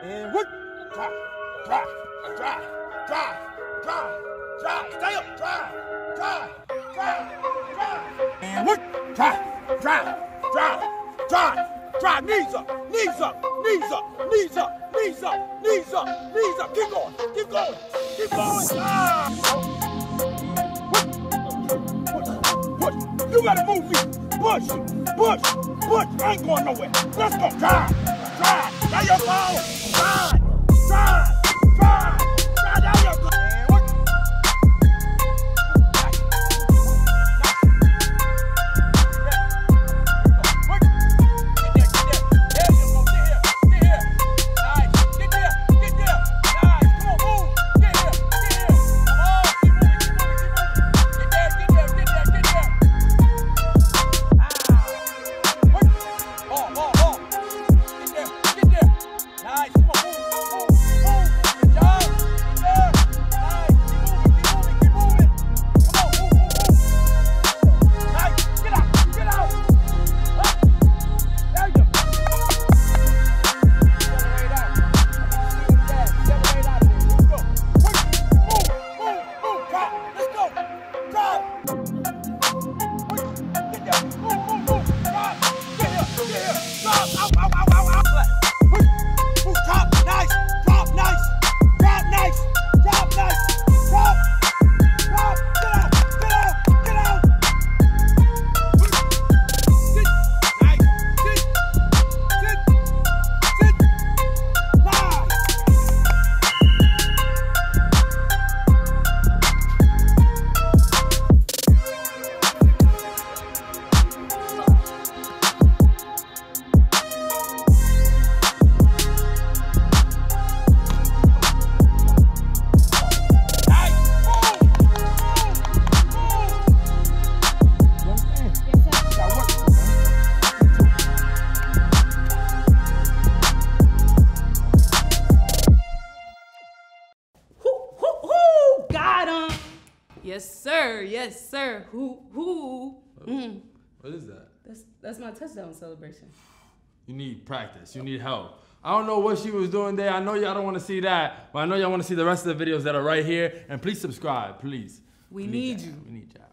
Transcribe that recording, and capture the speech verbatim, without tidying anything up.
And what? Drive, drive, drive, drive, drive, drive. Stay up, drive, drive, drive, drive. And what? Drive, drive, drive, drive, drive. Knees up, knees up, knees up, knees up, knees up, knees up, knees up. Keep going, keep going, keep going. Ah! What? Push, push. You gotta move me. Push, push, push. I ain't going nowhere. Let's go. Drive, drive. There you go. Drive, drive, drive. Drive. There you go. And what? Yes, sir. Yes, sir. Who, who? Mm. What is that? That's that's my touchdown celebration. You need practice. You need help. I don't know what she was doing there. I know y'all don't want to see that, but I know y'all want to see the rest of the videos that are right here. And please subscribe, please. We we need, need you. We need y'all.